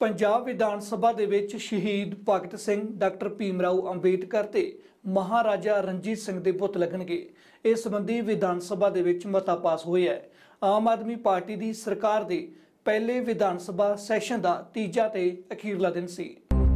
पंजाब विधान सभा दे विच शहीद भगत सिंह डॉक्टर भीमराव अंबेडकर ते महाराजा रणजीत सिंह दे बुत लगणगे। इस संबंधी विधान सभा दे विच मता पास होया है। आम आदमी पार्टी दी सरकार दे पहले विधान सभा सैशन दा तीजा ते अखीरला दिन सी।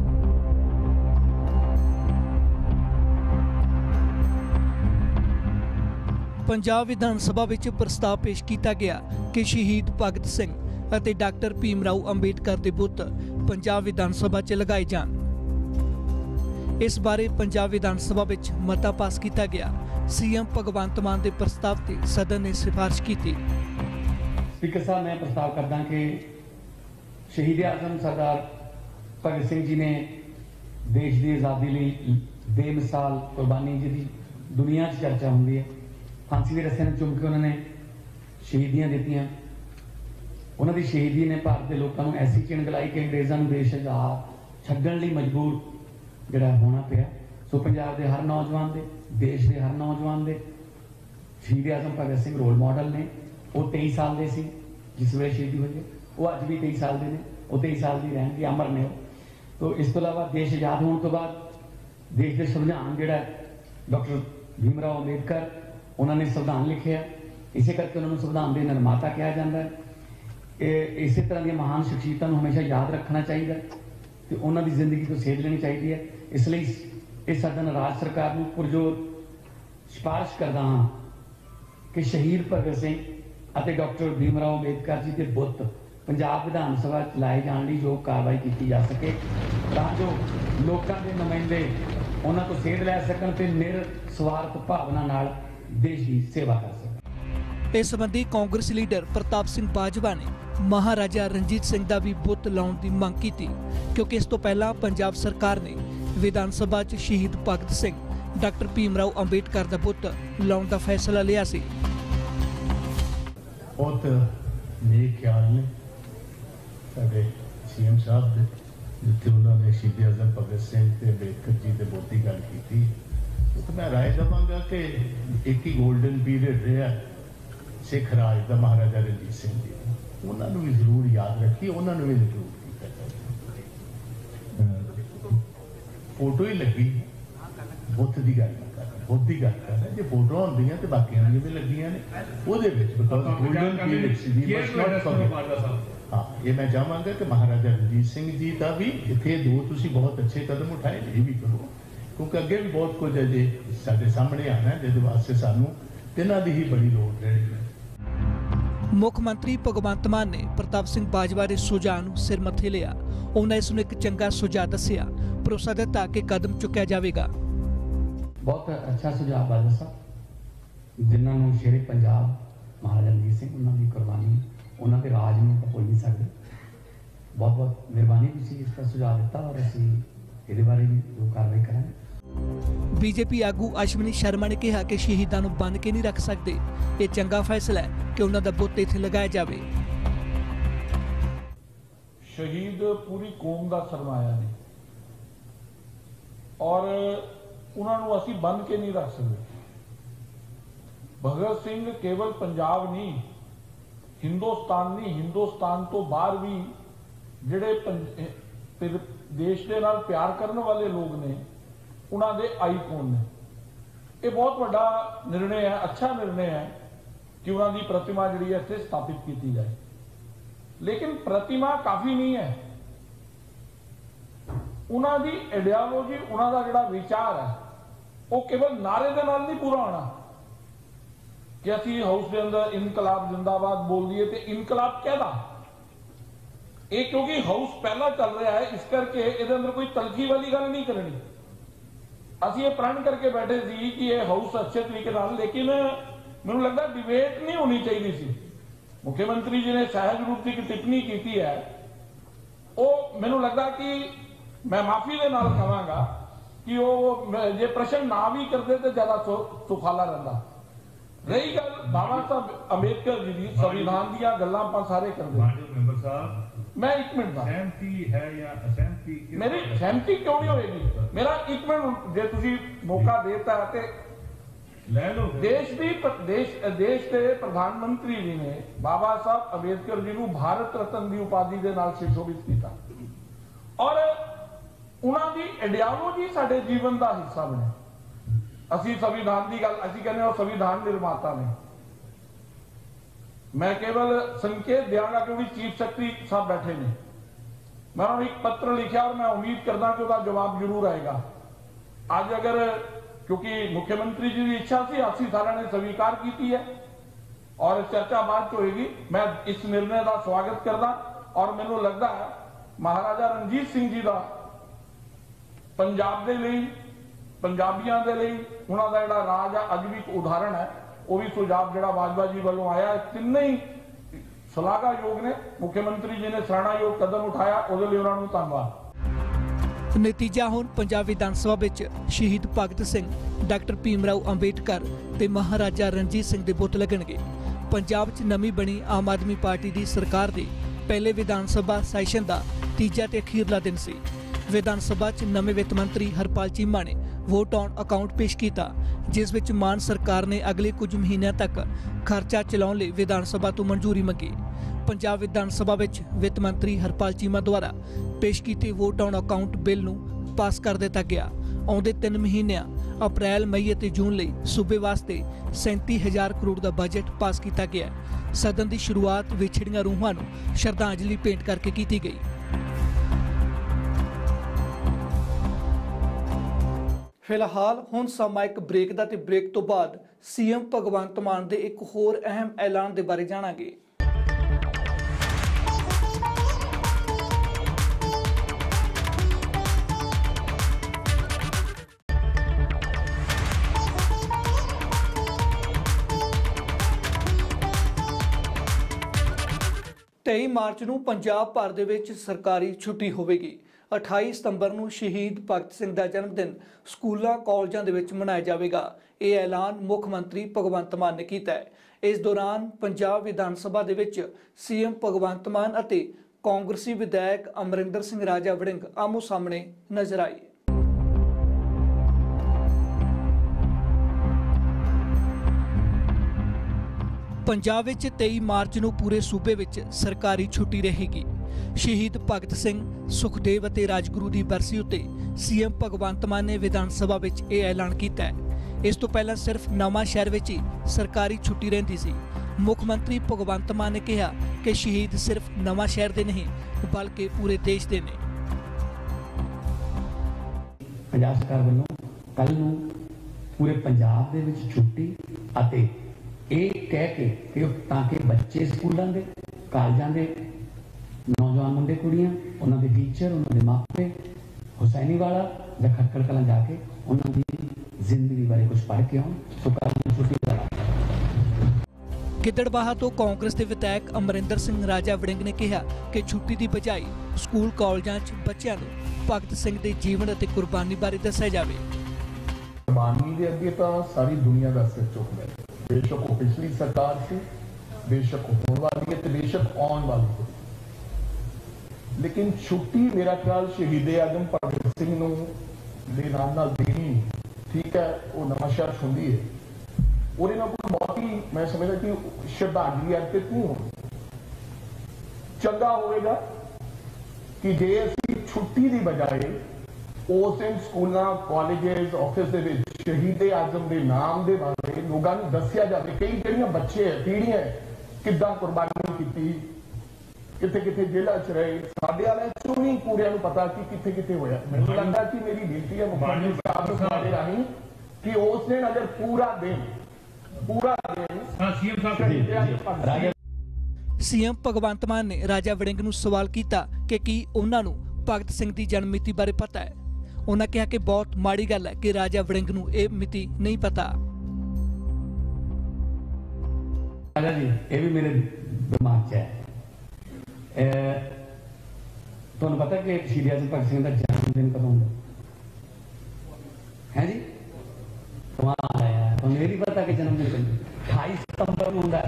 पंजाब विधान सभा विच प्रस्ताव पेश किया गया कि शहीद भगत सिंह ਅਤੇ डॉक्टर भीमराव अंबेडकर के बुत पंजाब विधान सभा च लगाए जान। इस बारे पंजाब विधान सभा विच मता पास किया गया। सीएम भगवंत मान के प्रस्ताव से सदन ने सिफारिश की। स्पीकर साहब, मैं प्रस्ताव करदा कि शहीद आजम सरदार भगत सिंह जी ने देश की आज़ादी लिए बेमिसाल कुर्बानी जी दुनिया च चर्चा होंगी है। फांसी के रस्से चुम के उन्होंने शहीदियां दित्तियां। उन्होंने शहीदी ने भारत के लोगों को ऐसी चिण गलाई कि अंग्रेज़ों को देश आज़ाद छड्डण लई मजबूर जिहड़ा होना पिया। सो पंजाब के हर नौजवान दे, देश के हर नौजवान दे शहीद आजम भगत सिंह रोल मॉडल ने। वो 23 साल के सी जिस वे शहीदी हुई है, वो अज भी 23 साल के ने, वो 23 साल की रहणगे, अमर ने। तो इस तो इलावा देश आज़ाद होने तो बाद देश के संविधान जिहड़ा डॉक्टर भीमराव अंबेडकर उन्होंने संविधान लिखे। इसे करके उन्होंने संविधान के निर्माता कहा जाता है। इस तरह दी महान शख्सियतों को हमेशा याद रखना चाहिए तो उन्होंने जिंदगी तो सेध लेनी चाहिए है। इसलिए इस सदन राज सरकार को पुरजोर सिफारिश करता हाँ कि शहीद भगत सिंह और डॉक्टर भीमराव अंबेडकर जी के बुत पंजाब विधान सभा लाए जाने की जो कार्रवाई की जा सके जो लोगों के नुमाइंदे उन्होंने तो सेध लै सकन ते निरस्वार्थ भावना नाल देश की सेवा कर सकन। इस संबंधी कांग्रेस लीडर प्रताप सिंह बाजवा ने महाराजा रणजीत सिंह का भी बुत लाने की मांग की थी, क्योंकि इस तो पहला पंजाब सरकार ने विधान सभा च शहीद भगत सिंह डॉक्टर भीमराव अंबेडकर का बुत लाने का फैसला लिया सी। बहुत नेक ख्याल ने साडे सीएम साहब दे जिथे उन्होंने शहीद आजम भगत सिंह ते अंबेडकर जी के बुत की गल की। तो मैं राय देवांगा कि एक ही गोल्डन पीरियड रहा सिख राज का महाराजा रणजीत सिंह जी, उन्होंने भी जरूर याद रखिए, उन्होंने भी जरूर फोटो ही लगी बुत की गल कर बुत की गल कर जो फोटो होंगे तो बाकियां भी लगियां ने गोल्डन पीरियड। हाँ, ये मैं चाहवागा कि महाराजा रणजीत सिंह जी का भी इतने दो तुसी बहुत अच्छे कदम उठाए, ये भी करो क्योंकि अगे भी बहुत कुछ अजे साडे सामने आना जिस वास्ते सानू तिन्हां दी ही बड़ी लोड़ रहनी है। मुख्यमंत्री भगवंत मान ने प्रताप सिंह बाजवा के सुझाव नूं सिर मथे लिया। उन्होंने इसनूं एक चंगा सुझाव दस्सिया, भरोसा दिता कि कदम चुक्या जाएगा। बहुत अच्छा सुझाव बाजवा साहब, जिन्होंने शेरे पंजाब महाराजा रणजीत सिंह उन्होंने कुर्बानी उन्होंने राज में भुल नहीं सकते। बहुत बहुत मेहरबानी तुसीं इसका सुझाव दिता और असीं इहदे बारे भी जो कार्रवाई करांगे। बीजेपी आगू अश्विनी शर्मा ने कहा कि शहीदों को बन के नहीं रख सकते। ये चंगा फैसला है कि उन्होंने बुत इत्थे लगाया जाए। शहीद पूरी कौम का सरमाया ने और उन्होंने असीं बन के नहीं रख सकते। भगत सिंह केवल पंजाब नहीं, हिंदुस्तान नहीं, हिंदुस्तान तो बाहर भी जिहड़े देश के नाल प्यार करने वाले लोग ने उन्होंने आईकॉन ने। यह बहुत बड़ा निर्णय है, अच्छा निर्णय है कि उन्होंने प्रतिमा जी इत्थे स्थापित की जाए। लेकिन प्रतिमा काफी नहीं है। उन्होंने आइडियालॉजी उन्होंने जिहड़ा विचार है वो केवल नारे दे नाल नहीं पूरा होना कि असीं हाउस के अंदर इनकलाब जिंदाबाद बोल दिए तो इनकलाब कहदा ये, क्योंकि हाउस पहला चल रहा है इस करके इहदे अंदर कोई तलखी वाली गल नहीं करनी। असीं ये प्रण करके बैठे सी कि ये हाउस अच्छे तरीके नाल, लेकिन मैनूं लगदा डिबेट नहीं होनी चाहिए सी। मुख्यमंत्री जी ने सहज रूप से एक टिप्पणी की है, वो मैनूं लगदा कि मैं माफी दे नाल कहांगा कि वो जे प्रश्न ना भी करते तो ज्यादा सुखाला रहिंदा। रही गल बाबा साहब अंबेडकर जी की संविधान दी गल्लां आपां सारे करदे। मैं एक मिनट सहमति है या असहमति, मेरी सहमति क्यों नहीं होगी? मेरा एक मिनट जे तुसीं मौका देता है ले लो। देश के प्रधानमंत्री जी ने बाबा साहब अंबेडकर जी को भारत रत्न की उपाधि के नाल सुशोभित किया। और उन्होंने आइडियालॉजी साडे जीवन का हिस्सा बने। असी संविधान की गल असी कहने संविधान निर्माता ने। मैं केवल संकेत देंगा क्योंकि चीफ सेक्रेटरी साहब बैठे ने, मैं उन्होंने एक पत्र लिखा और मैं उम्मीद करदा कि उसका जवाब जरूर आएगा। आज अगर क्योंकि मुख्यमंत्री जी की इच्छा सी असी सारा ने स्वीकार की है और चर्चा बाद च होगी। मैं इस निर्णय का स्वागत करदा और मैनू लगता है महाराजा रणजीत सिंह जी का पंजाब के लिए पंजाबियों के लिए उन्हों का जो राज है अज भी एक उदाहरण है। वो भी सुझाव जो बाजवा जी वालों आया तीनों ही सलाहयोग ने। मुख्यमंत्री जी ने सराहनायोग कदम उठाया, उसके लिए उन्होंने धन्यवाद। नतीजा हुण पंजाब विधान सभा विच शहीद भगत सिंह, डॉक्टर भीमराव अंबेडकर ते महाराजा रणजीत सिंह दे बुत लगणगे। पंजाब च नवीं बनी आम आदमी पार्टी दी सरकार दे पहले विधान सभा सैशन दा तीजा ते अखीरला दिन सी। विधान सभा च नवे वित्त मंत्री हरपाल चीमा ने वोट ऑन अकाउंट पेश किया, जिस विच मान सरकार ने अगले कुछ महीनों तक खर्चा चलाउण लई विधान सभा तो मंजूरी मंगी। पंजाब विधान सभा विच वित्त मंत्री हरपाल चीमा द्वारा पेश किए वोट ऑन अकाउंट बिल नूं पास कर दिता गया। आउंदे 3 महीनों अप्रैल मई ते जून लई सूबे वास्ते 37,000 करोड़ का बजट पास किया गया। सदन की शुरुआत विछड़ियां रूहां नूं श्रद्धांजलि भेंट करके की गई। फिलहाल हुण समा एक ब्रेक दा ते ब्रेक तो बाद सीएम भगवंत मान दे एक होर अहम ऐलान दे बारे जाणांगे। तेई मार्च ਨੂੰ ਪੰਜਾਬ ਭਰ ਦੇ ਵਿੱਚ ਸਰਕਾਰੀ ਛੁੱਟੀ ਹੋਵੇਗੀ। 28 ਸਤੰਬਰ ਨੂੰ ਸ਼ਹੀਦ ਭਗਤ ਸਿੰਘ ਦਾ ਜਨਮ ਦਿਨ ਸਕੂਲਾਂ ਕਾਲਜਾਂ ਦੇ ਵਿੱਚ ਮਨਾਇਆ ਜਾਵੇਗਾ। ਇਹ ਐਲਾਨ ਮੁੱਖ ਮੰਤਰੀ ਭਗਵੰਤ ਮਾਨ ਨੇ ਕੀਤਾ ਹੈ। ਇਸ ਦੌਰਾਨ ਪੰਜਾਬ ਵਿਧਾਨ ਸਭਾ ਦੇ ਵਿੱਚ ਸੀਐਮ ਭਗਵੰਤ ਮਾਨ ਅਤੇ ਕਾਂਗਰਸੀ ਵਿਧਾਇਕ ਅਮਰਿੰਦਰ ਸਿੰਘ ਰਾਜਾ ਵੜਿੰਗ ਆਮੋ ਸਾਹਮਣੇ ਨਜ਼ਰ ਆਏ। पंजाब विच 23 मार्च ਨੂੰ पूरे सूबे विच सरकारी छुट्टी रहेगी। शहीद भगत सिंह, सुखदेव ਅਤੇ राजगुरू ਦੀ बरसी उत्ते सीएम भगवंत मान ने विधान सभा विच ਇਹ ऐलान किया है। इस तो पहला सिर्फ नवां शहर विच ही सरकारी छुट्टी रहिंदी सी। मुख मंत्री भगवंत मान ने कहा कि शहीद सिर्फ नवां शहर दे नहीं बल्कि पूरे देश दे ने। पंजाब सरकार वालों कल नूं पूरे पंजाब दे विच छुट्टी अते ਇਹ ਕਹਿ ਕੇ ਕਿ ਤਾਂ ਕਿ ਬੱਚੇ ਸਕੂਲਾਂ ਦੇ ਕਾਲਜਾਂ ਦੇ ਨੌਜਵਾਨ ਮੁੰਡੇ ਕੁੜੀਆਂ ਉਹਨਾਂ ਦੇ ਟੀਚਰ ਉਹਨਾਂ ਦੇ ਮਾਪੇ ਹੁਸੈਨੀ ਵਾਲਾ ਜਾਂ ਖੱਕੜ ਕਲਾਂ ਜਾ ਕੇ ਉਹਨਾਂ ਦੀ ਜ਼ਿੰਦਗੀ ਬਾਰੇ ਕੁਝ ਪੜ੍ਹ ਕੇ ਆਉਣ। ਸੋ ਕੱਲ ਨੂੰ ਛੁੱਟੀ ਦਾ ਗਿੱਦੜਬਾਹਾ ਤੋਂ ਕਾਂਗਰਸ ਦੇ ਵਿਧਾਇਕ ਅਮਰਿੰਦਰ ਸਿੰਘ ਰਾਜਾ ਵੜਿੰਗ ਨੇ ਕਿਹਾ ਕਿ ਛੁੱਟੀ ਦੀ ਬਜਾਏ ਸਕੂਲ ਕਾਲਜਾਂ 'ਚ ਬੱਚਿਆਂ ਨੂੰ ਭਗਤ ਸਿੰਘ ਦੇ ਜੀਵਨ ਅਤੇ ਕੁਰਬਾਨੀ ਬਾਰੇ ਦੱਸਿਆ ਜਾਵੇ। ਕੁਰਬਾਨੀ ਦੇ ਅੱਗੇ ਤਾਂ ਸਾਰੀ ਦੁਨੀਆ ਦਾ ਸਿਰ ਝੁਕਦਾ ਹੈ। बेशक वो पिछली सरकार से, बेशक होने वाली है, बेशक आने वाली है, लेकिन छुट्टी मेरा ख्याल शहीद आजम भगत सिंह नूं दे नाम नाल देनी ठीक है। वो नवांशहर छुंदी है और इन्हां कोल बहुती मैं समझदा कि श्रद्धांजलि अर्पित नहीं होनी। चंगा होगा कि जे असीं छुट्टी की बजाय उस दिन स्कूलों कॉलेजेस ऑफिस दे विच शहीद आजम के नाम के बारे लोगों को दसिया जाए। कई जो बच्चे है पीढ़ियां किदां कुर्बानी की, किथे किथे जेलों च रहे, साडे वाले चों नहीं पूरे पता कि किथे किथे होया। मैनूं लगदा कि मेरी बेनती है मुख्यमंत्री साहब नूं साडे राहीं कि उस दिन अगर पूरा दिन सीएम भगवंत मान ने राजा वड़िंग नूं सवाल किया कि की उन्हां नूं भगत सिंह की जन्म मिति बारे पता है। उन्होंने कहा कि बहुत माड़ी गल है कि राजा वड़िंग नूं यह मिति नहीं पता। राजा जी ये भी मेरे दिमाग च है। तुहानूं पता कि शहीद आजम भगत सिंह का जन्मदिन कदों होंदा है जी? कमाल है यार, तुहानूं ये नहीं पता कि जन्मदिन 28 सितंबर नूं होंदा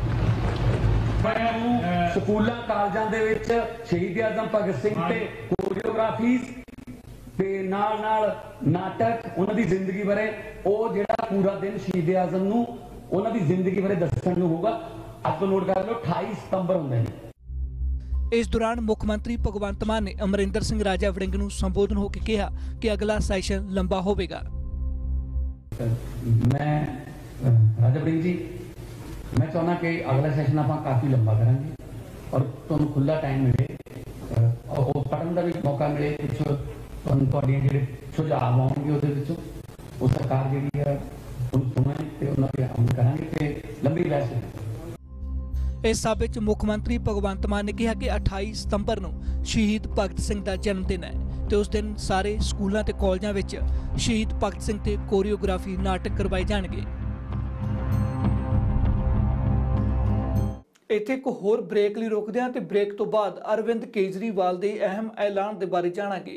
है। स्कूलों कालजां दे विच शहीद आजम भगत सिंह ते कोरियोग्राफीज ते नाल नाल नाटक उन्हां दी जिंदगी बारे वो जिहड़ा पूरा दिन शहीद आजम नूं उन्हां दी जिंदगी बारे दस्सण नूं होगा। अज तो नोट कर लो 28 सितंबर हुंदे ने। इस दौरान मुख मंत्री भगवंत मान ने अमरिंदर सिंह राजा वड़िंग नूं संबोधन होकर कहा कि अगला सैशन लंबा होगा। मैं राजा वड़िंग जी, मैं चाहना कि अगला सैशन आप काफ़ी लंबा करांगे और तुहानूं खुला टाइम मिले और पढ़न का भी मौका मिले, कुछ तुहाडे जिहड़े सुझाव आउणगे उहदे विचों वो सरकार जिहड़ी है सुणे ते उन्हां ते अमल करांगे ते लंबी बहस होगी। इस सभा विच मुख मंत्री भगवंत मान ने कहा कि 28 सितंबर नूं शहीद भगत सिंह का जन्मदिन है तो उस दिन सारे स्कूलों ते कॉलेजों विच शहीद भगत सिंह ते कोरियोग्राफी नाटक करवाए जाणगे। इत्थे एक होर ब्रेक लई रोकदे हां ते ब्रेक तो बाद अरविंद केजरीवाल के अहम ऐलान के बारे जाणांगे।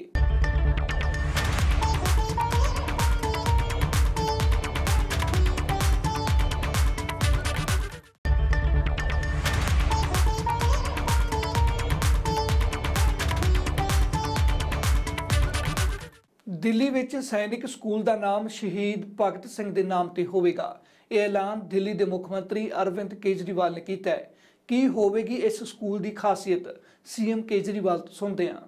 दिल्ली विच सैनिक स्कूल का नाम शहीद भगत सिंह के नाम से होगा। यह ऐलान दिल्ली के मुख मंत्री अरविंद केजरीवाल ने किया है। की होगी इस स्कूल की खासियत, सीएम केजरीवाल तो सुनते हैं।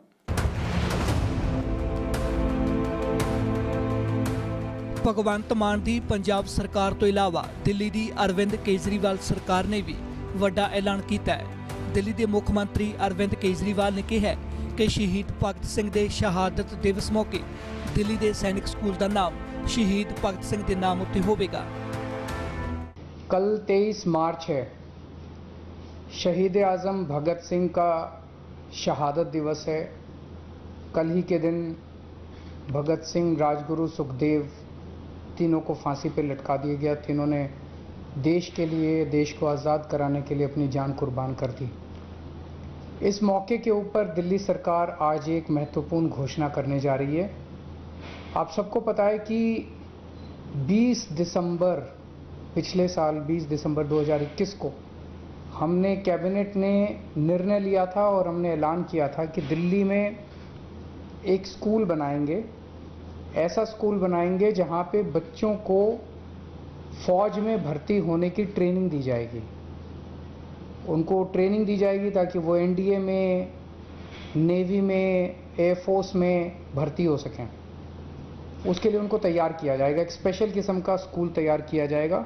भगवंत मान की पंजाब सरकार तो इलावा दिल्ली की अरविंद केजरीवाल सरकार ने भी वड्डा ऐलान किया है। दिल्ली के मुख मंत्री अरविंद केजरीवाल ने कहा कि शहीद भगत सिंह के शहादत दिवस मौके दिल्ली के सैनिक स्कूल का नाम शहीद भगत सिंह के नाम उत्ते होगा। कल 23 मार्च है, शहीद आज़म भगत सिंह का शहादत दिवस है। कल ही के दिन भगत सिंह, राजगुरु, सुखदेव तीनों को फांसी पर लटका दिया गया। तीनों ने देश के लिए, देश को आज़ाद कराने के लिए अपनी जान कुर्बान कर दी। इस मौके के ऊपर दिल्ली सरकार आज एक महत्वपूर्ण घोषणा करने जा रही है। आप सबको पता है कि 20 दिसंबर पिछले साल 20 दिसंबर 2021 को हमने कैबिनेट ने निर्णय लिया था और हमने ऐलान किया था कि दिल्ली में एक स्कूल बनाएंगे, ऐसा स्कूल बनाएंगे जहां पे बच्चों को फौज में भर्ती होने की ट्रेनिंग दी जाएगी। उनको ट्रेनिंग दी जाएगी ताकि वो एनडीए में, नेवी में, एयरफोर्स में भर्ती हो सकें। उसके लिए उनको तैयार किया जाएगा, एक स्पेशल किस्म का स्कूल तैयार किया जाएगा।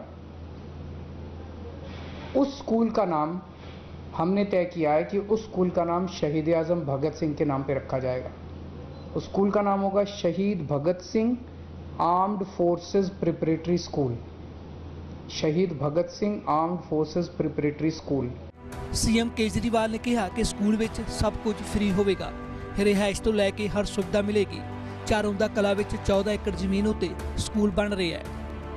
उस स्कूल का नाम हमने तय किया है कि उस स्कूल का नाम शहीद आज़म भगत सिंह के नाम पे रखा जाएगा। उस स्कूल का नाम होगा शहीद Bhagat Singh armed forces preparatory school. शहीद Bhagat Singh armed forces preparatory school. CM Kejriwal ने कहा कि स्कूल में सब कुछ फ्री होगा, रिहाइश तो लैके हर सुविधा मिलेगी। चारोंदा कला में 14 एकड़ जमीन उत्ते स्कूल बन रहा है।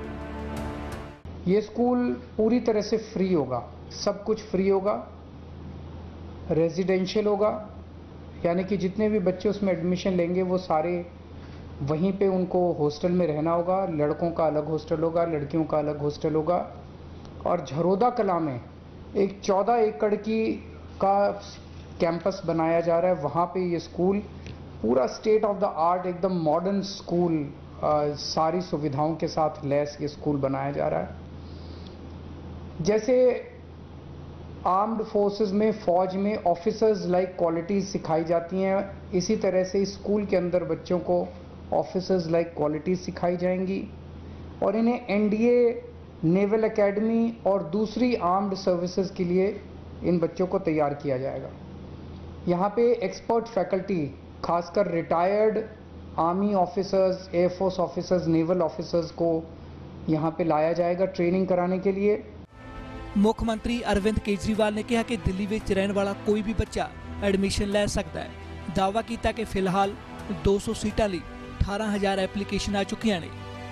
ये स्कूल पूरी तरह से फ्री होगा, सब कुछ फ्री होगा, रेजिडेंशियल होगा, यानी कि जितने भी बच्चे उसमें एडमिशन लेंगे वो सारे वहीं पे उनको हॉस्टल में रहना होगा। लड़कों का अलग हॉस्टल होगा, लड़कियों का अलग हॉस्टल होगा। और झरोदा कला में एक 14 एकड़ का कैंपस बनाया जा रहा है। वहाँ पे ये स्कूल पूरा स्टेट ऑफ द आर्ट, एकदम मॉडर्न स्कूल, सारी सुविधाओं के साथ लैस ये स्कूल बनाया जा रहा है। जैसे आर्म्ड फोर्सेस में, फौज में ऑफिसर्स लाइक क्वालिटीज़ सिखाई जाती हैं, इसी तरह से स्कूल के अंदर बच्चों को ऑफिसर्स लाइक क्वालिटीज़ सिखाई जाएंगी और इन्हें एनडीए, नेवल एकेडमी और दूसरी आर्म्ड सर्विसेज के लिए इन बच्चों को तैयार किया जाएगा। यहाँ पे एक्सपर्ट फैकल्टी, खासकर retired army officers, air force officers, naval officers को यहाँ पे लाया जाएगा ट्रेनिंग कराने के लिए। मुख्यमंत्री अरविंद केजरीवाल ने कहा कि दिल्ली में रहने वाला कोई भी बच्चा एडमिशन ले सकता है। दावा किया कि फिलहाल 200 सीटां लिए 18,000 एप्लीकेशन आ चुकी हैं।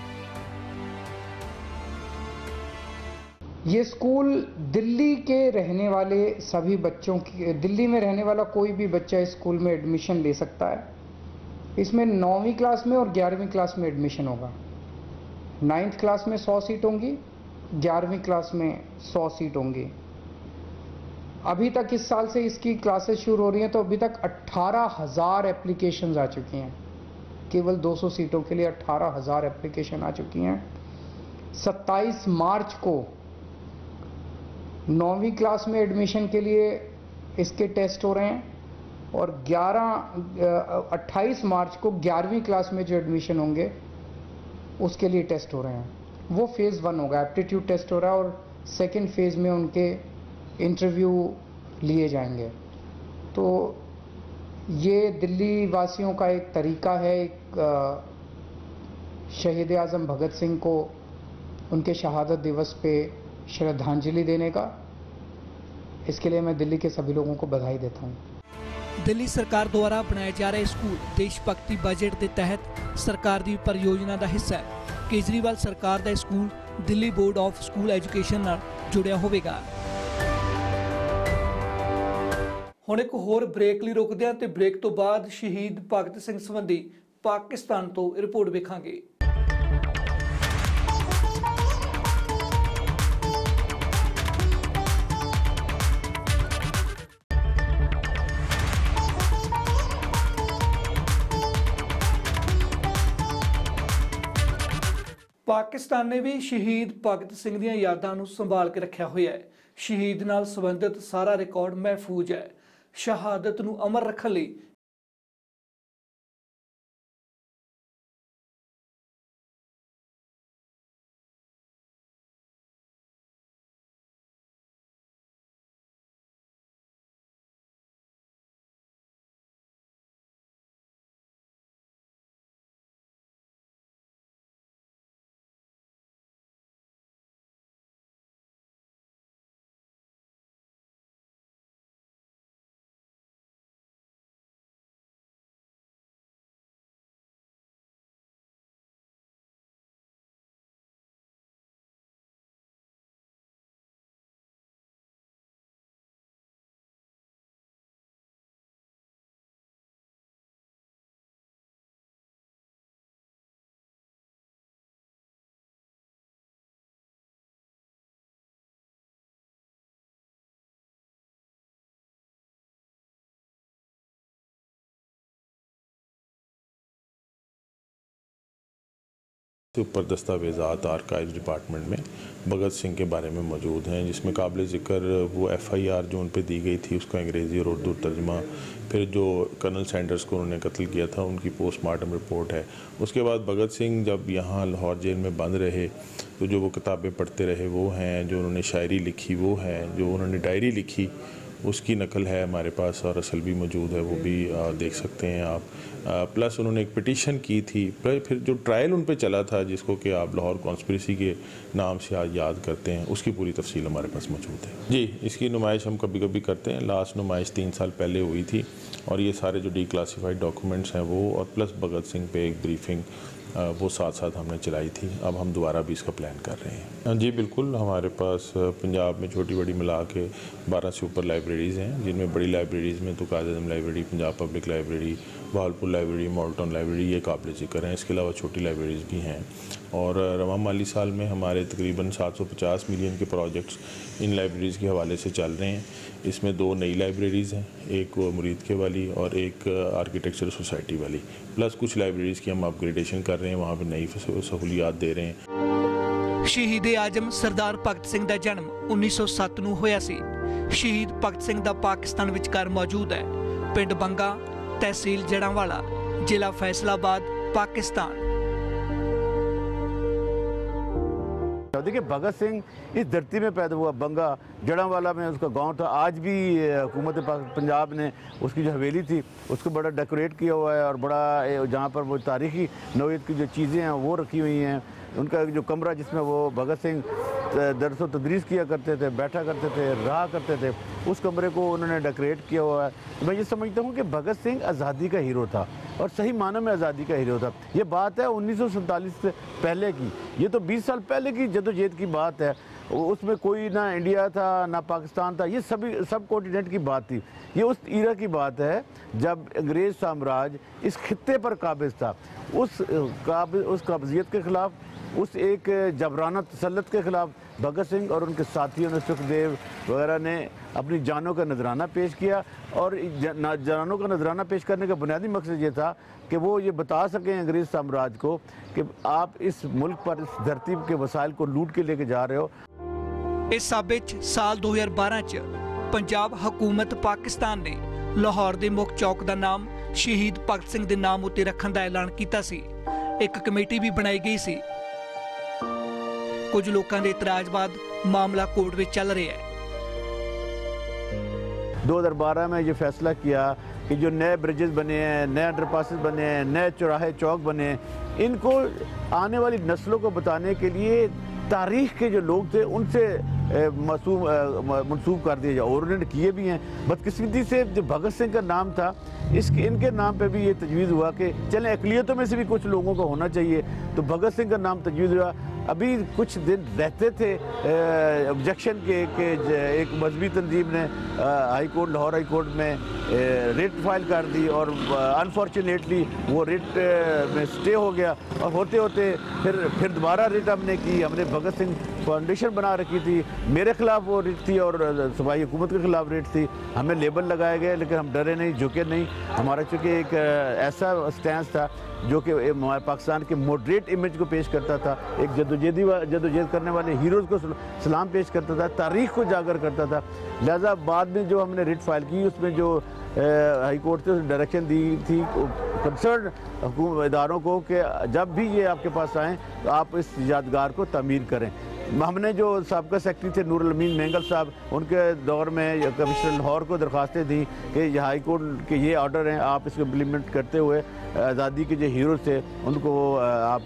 ये स्कूल दिल्ली के रहने वाले सभी बच्चों की, दिल्ली में रहने वाला कोई भी बच्चा इस स्कूल में एडमिशन ले सकता है। इसमें 9वीं क्लास में और 11वीं क्लास में एडमिशन होगा। 9th क्लास में 100 सीट होंगी, 11वीं क्लास में 100 सीट होंगी। अभी तक इस साल से इसकी क्लासेस शुरू हो रही हैं तो अभी तक 18,000 एप्लीकेशंस आ चुकी हैं। केवल 200 सीटों के लिए 18,000 एप्लीकेशन आ चुकी हैं। 27 मार्च को 9वीं क्लास में एडमिशन के लिए इसके टेस्ट हो रहे हैं और 28 मार्च को 11वीं क्लास में जो एडमिशन होंगे उसके लिए टेस्ट हो रहे हैं। वो फेज़ 1 होगा, एप्टीट्यूड टेस्ट हो रहा है और सेकेंड फेज़ में उनके इंटरव्यू लिए जाएंगे। तो ये दिल्ली वासियों का एक तरीका है एक शहीद आज़म भगत सिंह को उनके शहादत दिवस पे श्रद्धांजलि देने का। इसके लिए मैं दिल्ली के सभी लोगों को बधाई देता हूँ। दिल्ली सरकार द्वारा बनाया जा रहा स्कूल देशभक्ति बजट के तहत सरकार की परियोजना का हिस्सा है। केजरीवाल सरकार का school Delhi board of school education नाल जुड़िया होवेगा। हुण एक होर ब्रेक लई रुकदे हां ते ब्रेक तो बाद शहीद भगत सिंह संबंधी पाकिस्तान तो रिपोर्ट वेखांगे। पाकिस्तान ने भी शहीद भगत सिंह ਦੀਆਂ यादां ਨੂੰ संभाल के रखा हुआ है। शहीद नाल संबंधित सारा रिकॉर्ड महफूज है। शहादत ਨੂੰ अमर रखने ਲਈ ऊपर दस्तावेज़ात आर्काइव डिपार्टमेंट में भगत सिंह के बारे में मौजूद हैं, जिसमें काबिल ज़िक्र वो FIR जो उन पे दी गई थी उसका अंग्रेज़ी और उर्दू तर्जमा, फिर जो कर्नल सैंडर्स को उन्होंने कत्ल किया था उनकी पोस्टमार्टम रिपोर्ट है। उसके बाद भगत सिंह जब यहाँ लाहौर जेल में बंद रहे तो जो वो किताबें पढ़ते रहे वो हैं, जो उन्होंने शायरी लिखी वो है, जो उन्होंने डायरी लिखी उसकी नकल है हमारे पास और असल भी मौजूद है, वो भी देख सकते हैं आप। प्लस उन्होंने एक पिटीशन की थी, फिर जो ट्रायल उन पे चला था जिसको कि आप लाहौर कॉन्स्पिरेसी के नाम से आज याद करते हैं, उसकी पूरी तफसील हमारे पास मौजूद है। जी, इसकी नुमाइश हम कभी कभी करते हैं। लास्ट नुमाइश 3 साल पहले हुई थी और ये सारे जो डिक्लासिफाइड डॉक्यूमेंट्स हैं वो और प्लस भगत सिंह पे एक ब्रीफिंग वो साथ साथ हमने चलाई थी। अब हम दोबारा भी इसका प्लान कर रहे हैं। जी बिल्कुल, हमारे पास पंजाब में छोटी बड़ी मिला के 12 से ऊपर लाइब्रेरीज़ हैं, जिनमें बड़ी लाइब्रेरीज़ में तो काज़-ए-आज़म library, Punjab public library, Bahawalpur library, model town library ये काबिल ज़िक्र हैं। इसके अलावा छोटी लाइब्रेरीज़ भी हैं और रवां माली साल में हमारे तकरीबन 750 मिलियन के प्रोजेक्ट्स इन लाइब्रेरीज़ के हवाले से चल रहे हैं। इसमें 2 नई लाइब्रेरीज़ हैं, एक मुरीद के वाली और एक आर्किटेक्चर सोसाइटी वाली, प्लस कुछ लाइब्रेरीज़ की हम अपग्रेडेशन कर रहे हैं, वहाँ पर नई सहूलियात दे रहे हैं। शहीद आजम सरदार भगत सिंह का जन्म 1907 ਨੂੰ ਹੋਇਆ ਸੀ। शहीद भगत सिंह ਦਾ पाकिस्तान ਵਿੱਚ ਘਰ मौजूद है। पिंड बंगा, तहसील जड़ांवाला, जिला फैसलाबाद, पाकिस्तान। देखिए, भगत सिंह इस धरती में पैदा हुआ, बंगा जड़ांवाला में उसका गांव था। आज भी हुकूमत पंजाब ने उसकी जो हवेली थी उसको बड़ा डेकोरेट किया हुआ है और बड़ा जहाँ पर वो तारीखी नौयत की जो चीज़ें हैं वो रखी हुई हैं। उनका जो कमरा जिसमें वो भगत सिंह दरस व तदरीस किया करते थे, बैठा करते थे, रहा करते थे, उस कमरे को उन्होंने डेकोरेट किया हुआ है। मैं ये समझता हूँ कि भगत सिंह आज़ादी का हीरो था और सही मानों में आज़ादी का हीरो था। ये बात है 1947 से पहले की, ये तो 20 साल पहले की जदोजहद की बात है। उसमें कोई ना इंडिया था ना पाकिस्तान था, ये सब कॉन्टिनेंट की बात थी। ये उस ईरा की बात है जब अंग्रेज़ साम्राज्य इस खित्ते पर काबिज था। उस काबिजियत के ख़िलाफ़, उस एक जबराना तसल्लुत के ख़िलाफ़ भगत सिंह और उनके साथियों ने, सुखदेव वगैरह ने अपनी जानों का नजराना पेश किया और जानों का नजराना पेश करने का बुनियादी मकसद ये था कि वो ये बता सकें अंग्रेज़ साम्राज्य को कि आप इस मुल्क पर, इस धरती के वसाइल को लूट के लेके जा रहे हो। इस साल 2012 च पंजाब हुकूमत पाकिस्तान ने लाहौर के मुख चौक का नाम शहीद भगत सिंह के नाम उत्ते रखने का ऐलान किया सी। एक कमेटी भी बनाई गई सी। कुछ लोगों के इतराज बाद मामला कोर्ट में चल रहा है। 2012 में ये फैसला किया कि जो नए ब्रिजेस बने हैं, नए अंडरपासेस बने हैं, नए चौराहे चौक बने हैं, इनको आने वाली नस्लों को बताने के लिए तारीख के जो लोग थे उनसे मंसूब कर दिया जाए, और उन्होंने किए भी हैं। बदकिस्मती से जो भगत सिंह का नाम था, इनके नाम पे भी ये तजवीज़ हुआ कि चलें अक़लियतों में से भी कुछ लोगों को होना चाहिए, तो भगत सिंह का नाम तजवीज़ हुआ। अभी कुछ दिन रहते थे ऑब्जेक्शन के एक मजहबी तंजीम ने high court, Lahore high court में रिट फाइल कर दी, और अनफॉर्चुनेटली वो रिट में स्टे हो गया, और होते होते फिर दोबारा रिट हमने की। हमने भगत सिंह फाउंडेशन बना रखी थी, मेरे खिलाफ वो रिट थी और सूबाई हुकूमत के खिलाफ रिट थी। हमें लेबल लगाए गए, लेकिन हम डरे नहीं, झुके नहीं। हमारा चूँकि एक ऐसा स्टैंस था जो कि हमारे पाकिस्तान के मॉडरेट इमेज को पेश करता था, एक जदोजहद करने वाले हीरोज़ को सलाम पेश करता था, तारीख़ को उजागर करता था। लिहाजा बाद में जो हमने रिट फाइल की, उसमें जो हाई कोर्ट से डायरेक्शन दी थी कंसर्न हुकूमत इदारों को कि जब भी ये आपके पास आएँ तो आप इस यादगार को तामीर करें। हमने जो साबका सेक्रेटरी थे नूरुल अमीन मेंगल साहब, उनके दौर में कमिश्नर लाहौर को दरख्वास्तें दी कि हाई कोर्ट के ये ऑर्डर हैं, आप इसको इम्प्लीमेंट करते हुए आज़ादी के जो हीरोज़ थे उनको आप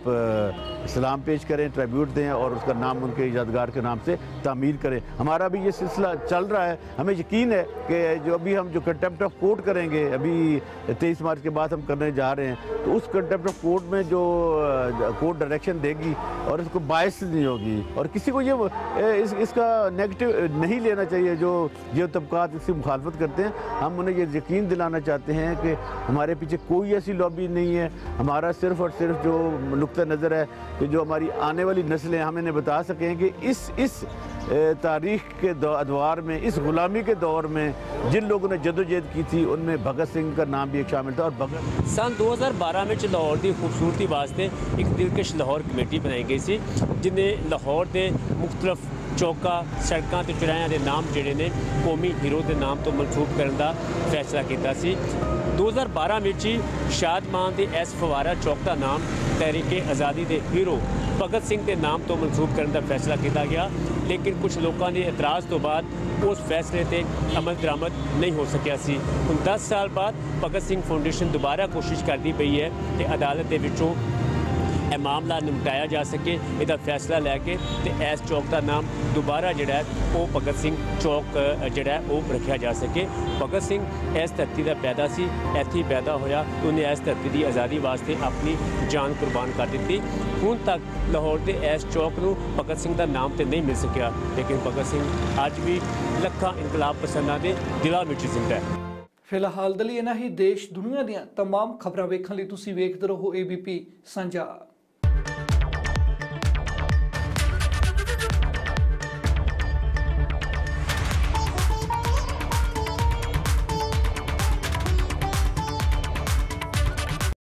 सलाम पेश करें, ट्रिब्यूट दें, और उसका नाम उनके यादगार के नाम से तामीर करें। हमारा भी ये सिलसिला चल रहा है। हमें यकीन है कि जो अभी हम जो कंटेम्प्ट ऑफ कोर्ट करेंगे, अभी 23 मार्च के बाद हम करने जा रहे हैं, तो उस कंटेम्प्ट ऑफ कोर्ट में जो कोर्ट डायरेक्शन देगी और इसको बायस नहीं होगी, और किसी को ये इसका नेगेटिव नहीं लेना चाहिए। जो तबकात इसकी मुखालफत करते हैं, हम उन्हें ये यकीन दिलाना चाहते हैं कि हमारे पीछे कोई ऐसी लॉबी नहीं है। हमारा सिर्फ़ और सिर्फ जो नुक्ता नज़र है कि जो हमारी आने वाली नस्लें हम इन्हें बता सकें कि इस तारीख़ के अदवार में, इस ग़ुलामी के दौर में जिन लोगों ने जदोजहद की थी, उनमें भगत सिंह का नाम भी एक शामिल था। और भगत सन 2012 में लाहौर की खूबसूरती वास्ते एक दिलकश लाहौर कमेटी बनाई गई सी, जिन्हें लाहौर के मुख्तलिफ चौका, सड़कों ते चौराहियां के नाम जिहड़े ने कौमी हीरो के नाम तो मनसूब करने का फैसला किया सी। 2012 में ही शादमान के इस फवारा चौक का नाम तहरीके आज़ादी के हीरो भगत सिंह के नाम तो मनसूब करने का फैसला किया गया, लेकिन कुछ लोगों के एतराज़ तो बाद उस फैसले से अमल दरामद नहीं हो सकिया सी। हुण 10 साल बाद भगत सिंह फाउंडेशन दोबारा कोशिश करती पई है कि अदालत के विचों यह मामला निपटाया जा सके, इसका फैसला लैके तो इस चौक का नाम दोबारा जोड़ा वो भगत सिंह चौक जोड़ा वो रखा जा सके। भगत सिंह इस धरती का पैदा सी, इत्थे पैदा होया, उन्हें इस धरती की आज़ादी वास्ते अपनी जान कुर्बान कर दी। हुण तक लाहौर के इस चौक को भगत सिंह का नाम तो नहीं मिल सकिया, लेकिन भगत सिंह अज भी लखां इनकलाब पसंदा के दिलों में जिंदा है। फिलहाल दली इन्हां ही देश दुनिया दीआं तमाम खबरां वेखण लई तुसीं वेखदे रहो ABP साझा।